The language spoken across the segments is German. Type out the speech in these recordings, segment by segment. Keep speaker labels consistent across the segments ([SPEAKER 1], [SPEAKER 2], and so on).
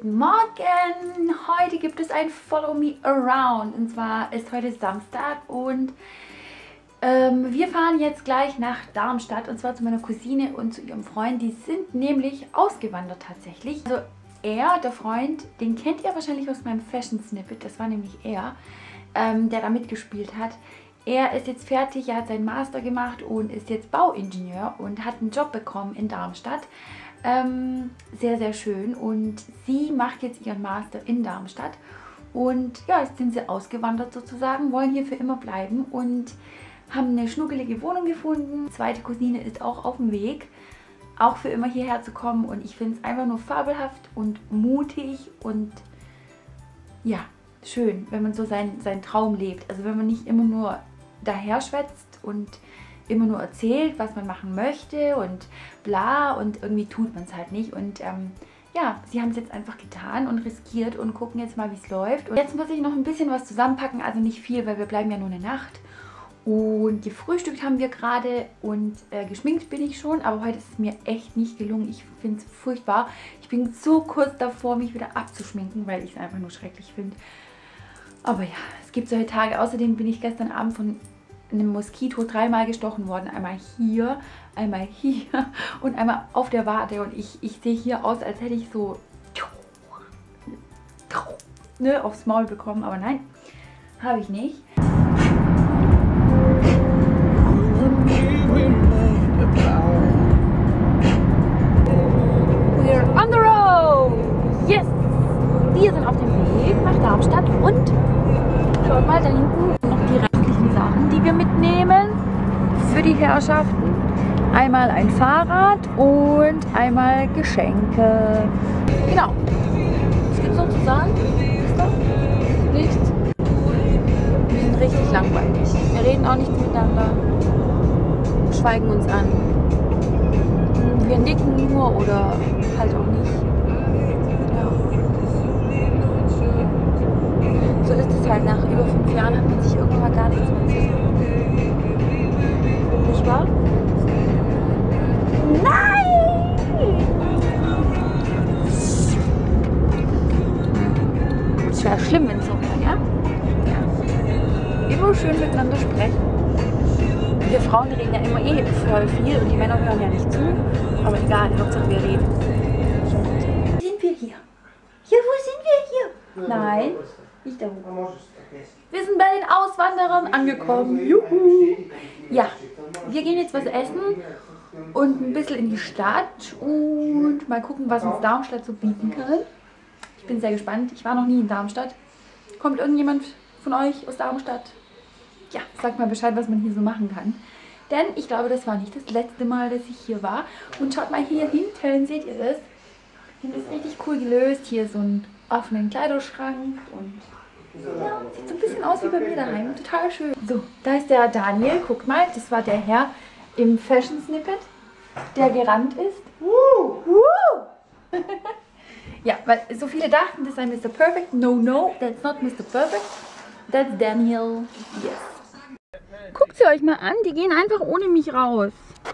[SPEAKER 1] Guten Morgen! Heute gibt es ein Follow Me Around. Und zwar ist heute Samstag und wir fahren jetzt gleich nach Darmstadt. Und zwar zu meiner Cousine und zu ihrem Freund. Die sind nämlich ausgewandert tatsächlich. Also er, der Freund, den kennt ihr wahrscheinlich aus meinem Fashion Snippet. Das war nämlich er, der da mitgespielt hat. Er ist jetzt fertig, er hat seinen Master gemacht und ist jetzt Bauingenieur und hat einen Job bekommen in Darmstadt. Sehr, sehr schön. Und sie macht jetzt ihren Master in Darmstadt. Und ja, jetzt sind sie ausgewandert sozusagen, wollen hier für immer bleiben und haben eine schnuckelige Wohnung gefunden. Die zweite Cousine ist auch auf dem Weg, auch für immer hierher zu kommen. Und ich finde es einfach nur fabelhaft und mutig und ja, schön, wenn man so seinen Traum lebt. Also wenn man nicht immer nur daher schwätzt und immer nur erzählt, was man machen möchte und bla, und irgendwie tut man es halt nicht. Und ja, sie haben es jetzt einfach getan und riskiert und gucken jetzt mal, wie es läuft. Und jetzt muss ich noch ein bisschen was zusammenpacken, also nicht viel, weil wir bleiben ja nur eine Nacht. Und gefrühstückt haben wir gerade und geschminkt bin ich schon, aber heute ist es mir echt nicht gelungen. Ich finde es furchtbar. Ich bin so kurz davor, mich wieder abzuschminken, weil ich es einfach nur schrecklich finde. Aber ja, es gibt solche Tage. Außerdem bin ich gestern Abend von einem Moskito 3-mal gestochen worden. Einmal hier und einmal auf der Wade. Und ich sehe hier aus, als hätte ich so aufs Maul bekommen. Aber nein, habe ich nicht. We're on the road! Yes! Wir sind auf dem Weg nach Darmstadt und schaut mal, da hinten noch die restlichen Sachen, die wir mitnehmen für die Herrschaften. Einmal ein Fahrrad und einmal Geschenke. Genau. Was gibt es noch zu sagen? Ist das? Nichts? Wir sind richtig langweilig. Wir reden auch nichts miteinander. Schweigen uns an. Wir nicken nur oder halt auch nicht. Ja. So ist es halt, nach über 5 Jahren hat man sich irgendwann mal gar nichts mehr zu sagen. Nicht wahr? Nein! Es wäre schlimm, wenn es so wäre, ja? Ja? Immer schön miteinander sprechen. Wir Frauen reden ja immer voll viel und die Männer hören ja nicht zu. Aber egal, Hauptsache wir reden. Wo sind wir hier? Hier, wo sind wir hier? Nein, nicht da oben. Wir sind bei den Auswanderern angekommen. Juhu! Ja, wir gehen jetzt was essen und ein bisschen in die Stadt und mal gucken, was uns Darmstadt so bieten kann. Ich bin sehr gespannt. Ich war noch nie in Darmstadt. Kommt irgendjemand von euch aus Darmstadt? Ja, sagt mal Bescheid, was man hier so machen kann. Denn ich glaube, das war nicht das letzte Mal, dass ich hier war. Und schaut mal hier hinten, seht ihr das? Hier ist richtig cool gelöst. Hier so einen offenen Kleiderschrank. Und ja, sieht so ein bisschen aus wie bei mir daheim. Total schön. So, da ist der Daniel. Guck mal, das war der Herr im Fashion Snippet, der gerannt ist. Ja, weil so viele dachten, das sei Mr. Perfect. No, no, that's not Mr. Perfect. That's Daniel. Yes. Guckt sie euch mal an, die gehen einfach ohne mich raus.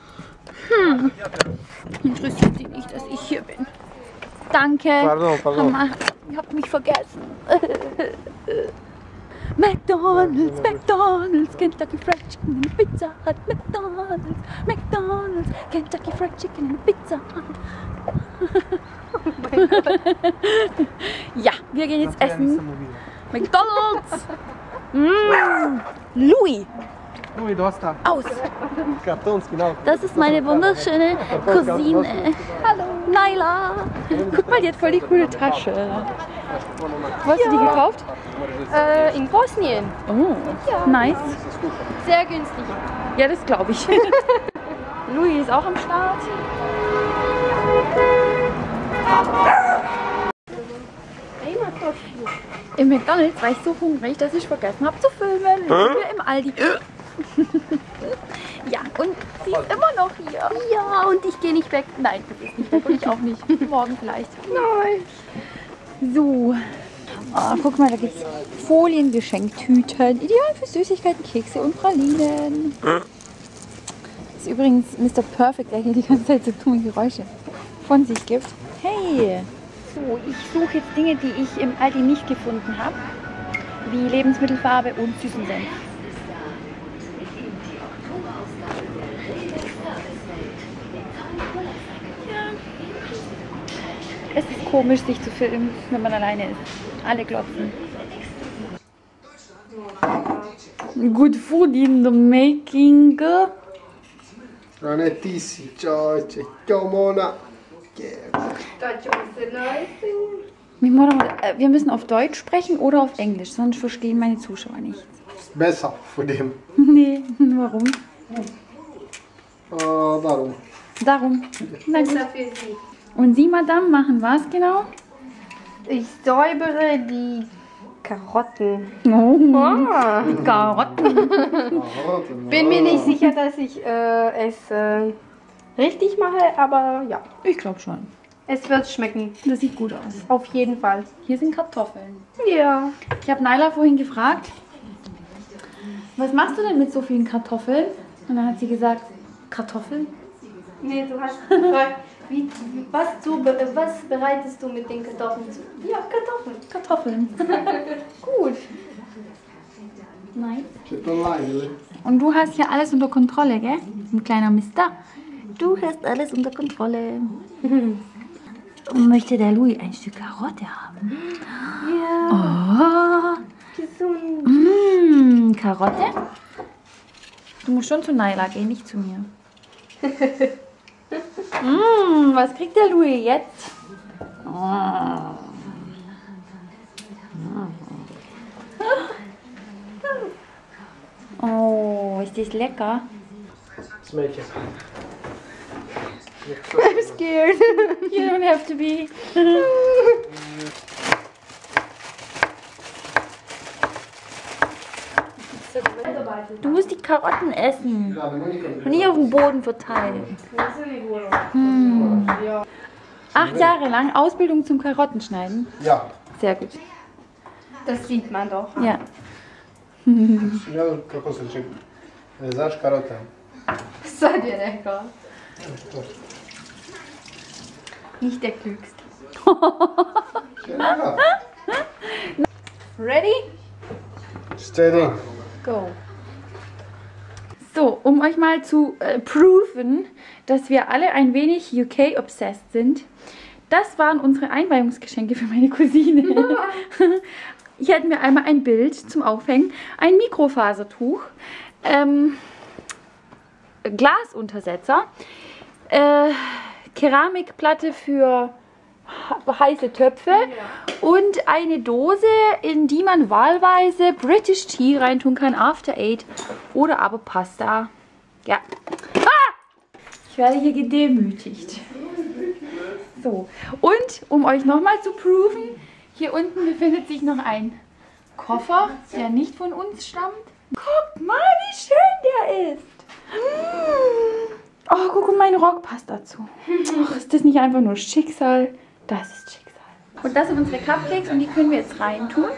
[SPEAKER 1] Interessiert sie nicht, dass ich hier bin. Danke. Pardon. Mama, ihr habt mich vergessen. McDonald's, McDonald's, Kentucky Fried Chicken and Pizza Hut. McDonald's, Kentucky Fried Chicken and Pizza Hut. Oh mein Gott. Ja, wir gehen jetzt essen. McDonald's. Louis. Aus. Das ist meine wunderschöne Cousine. Hallo. Naila. Guck mal, die hat voll die coole Tasche. Wo hast du die gekauft?
[SPEAKER 2] In Bosnien.
[SPEAKER 1] Oh, ja. Nice.
[SPEAKER 2] Sehr günstig.
[SPEAKER 1] Ja, das glaube ich. Louis ist auch am Start. Im McDonald's war ich so hungrig, dass ich vergessen habe zu filmen. Jetzt sind wir im Aldi. Ja, und sie ist immer noch hier. Ja, und ich gehe nicht weg. Nein, du gehst nicht weg und ich auch nicht. Morgen vielleicht. Nein. So. Oh, guck mal, da gibt es Foliengeschenktüten. Ideal für Süßigkeiten, Kekse und Pralinen. Das ist übrigens Mr. Perfect, der hier die ganze Zeit so dumme Geräusche von sich gibt. Hey, So, ich suche jetzt Dinge, die ich im Aldi nicht gefunden habe, wie Lebensmittelfarbe und süßen Senf. Ja. Es ist komisch, sich zu filmen, wenn man alleine ist. Alle glotzen. Good food in the making.
[SPEAKER 3] Anetissi, ciao, ciao Mona.
[SPEAKER 1] Wir müssen auf Deutsch sprechen oder auf Englisch, sonst verstehen meine Zuschauer nicht.
[SPEAKER 3] Besser von dem.
[SPEAKER 1] Nee, warum?
[SPEAKER 3] Darum.
[SPEAKER 1] Darum. Na gut. Und Sie, Madame, machen was genau?
[SPEAKER 2] Ich säubere die Karotten.
[SPEAKER 1] Oh, Karotten.
[SPEAKER 2] Bin mir nicht sicher, dass ich es richtig mache, aber ja,
[SPEAKER 1] Ich glaube schon.
[SPEAKER 2] es wird schmecken.
[SPEAKER 1] Das sieht gut aus.
[SPEAKER 2] Auf jeden Fall.
[SPEAKER 1] Hier sind Kartoffeln.
[SPEAKER 2] Ja.
[SPEAKER 1] Ich habe Naila vorhin gefragt, was machst du denn mit so vielen Kartoffeln? Und dann hat sie gesagt, Kartoffeln?
[SPEAKER 2] Nee, du hast gefragt, was bereitest du mit den Kartoffeln zu? Ja, Kartoffeln.
[SPEAKER 1] Kartoffeln. Gut. Nein.
[SPEAKER 3] C'è online.
[SPEAKER 1] Und du hast hier alles unter Kontrolle, gell? Ein kleiner Mister. Du hast alles unter Kontrolle. Und möchte der Louis ein Stück Karotte haben?
[SPEAKER 2] Ja.
[SPEAKER 1] Oh.
[SPEAKER 2] Gesund.
[SPEAKER 1] Karotte? Du musst schon zu Naila gehen, nicht zu mir. Was kriegt der Louis jetzt? Oh, ist das lecker?
[SPEAKER 3] Smetje.
[SPEAKER 2] I'm scared.
[SPEAKER 1] You don't have to be. Du musst die Karotten essen und nicht auf dem Boden verteilen. 8 Jahre lang Ausbildung zum Karottenschneiden.
[SPEAKER 3] Ja.
[SPEAKER 1] Sehr gut.
[SPEAKER 2] Das sieht man doch.
[SPEAKER 1] Ja.
[SPEAKER 3] Ja, cosa c'è? Znasz karotę?
[SPEAKER 2] Seid ihr lecker? Nicht der Klügste.
[SPEAKER 3] Ja.
[SPEAKER 1] Ready?
[SPEAKER 3] Steady.
[SPEAKER 1] Go. So, um euch mal zu proven, dass wir alle ein wenig UK-obsessed sind. Das waren unsere Einweihungsgeschenke für meine Cousine. Ich hätte mir einmal ein Bild zum Aufhängen, ein Mikrofasertuch, Glasuntersetzer, Keramikplatte für heiße Töpfe und eine Dose, in die man wahlweise British Tea reintun kann, After 8 oder aber Pasta. Ja. Ah! Ich werde hier gedemütigt. So, und um euch nochmal zu proven, hier unten befindet sich noch ein Koffer, der nicht von uns stammt. Guckt mal, wie schön der ist. Oh, guck, und mein Rock passt dazu. Ach, ist das nicht einfach nur Schicksal? Das ist Schicksal. Und das sind unsere Cupcakes und die können wir jetzt reintun.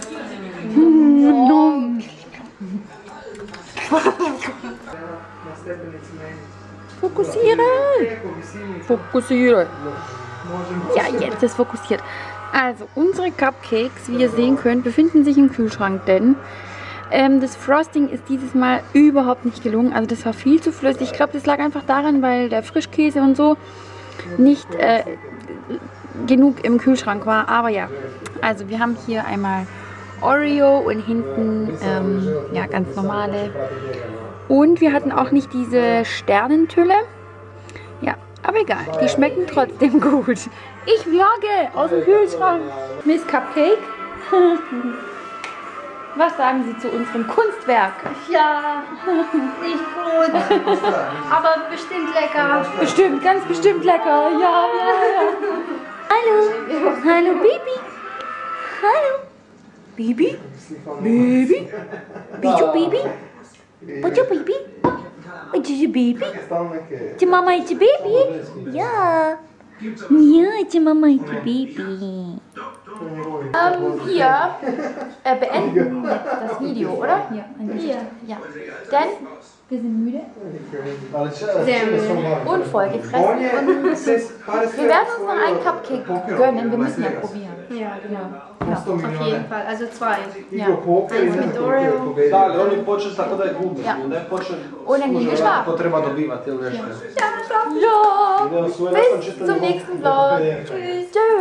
[SPEAKER 1] Fokussiere! Fokussiere! Ja, jetzt ist fokussiert. Also, unsere Cupcakes, wie ihr sehen könnt, befinden sich im Kühlschrank, denn das Frosting ist dieses Mal überhaupt nicht gelungen. Also das war viel zu flüssig. Ich glaube, das lag einfach daran, weil der Frischkäse und so nicht genug im Kühlschrank war. Aber ja, also wir haben hier einmal Oreo und hinten ja, ganz normale. Und wir hatten auch nicht diese Sternentülle. Ja, aber egal, die schmecken trotzdem gut. Ich vlogge aus dem Kühlschrank. Miss Cupcake. Was sagen Sie zu unserem Kunstwerk?
[SPEAKER 2] Ja, nicht gut. Aber bestimmt lecker.
[SPEAKER 1] Bestimmt, ganz bestimmt lecker. Ja. Hallo. Hallo, Baby. Hallo. Baby? Baby? Bist du Baby? Bist du Baby? Bist du Baby? Die Mama ist Baby? Ja. Ja, die Mama ist Baby. Wir beenden jetzt das Video, oder? Ja, ja. Denn Wir sind müde
[SPEAKER 2] Sehr müde.
[SPEAKER 1] und vollgefressen. Und wir werden uns noch einen Cupcake gönnen. Wir müssen ja probieren.
[SPEAKER 2] Ja, genau.
[SPEAKER 1] Ja.
[SPEAKER 2] Auf jeden Fall. Also 2.
[SPEAKER 1] Ja.
[SPEAKER 2] Eins mit Oreo.
[SPEAKER 4] Da, ali oni počnu tako da je gubi,
[SPEAKER 1] Ja.
[SPEAKER 4] ne počne
[SPEAKER 1] Und dann gehen wir schlafen.
[SPEAKER 4] to treba dobivati ili nešto.
[SPEAKER 1] Ja. Bis zum nächsten Vlog. Tschüss. Tschüss.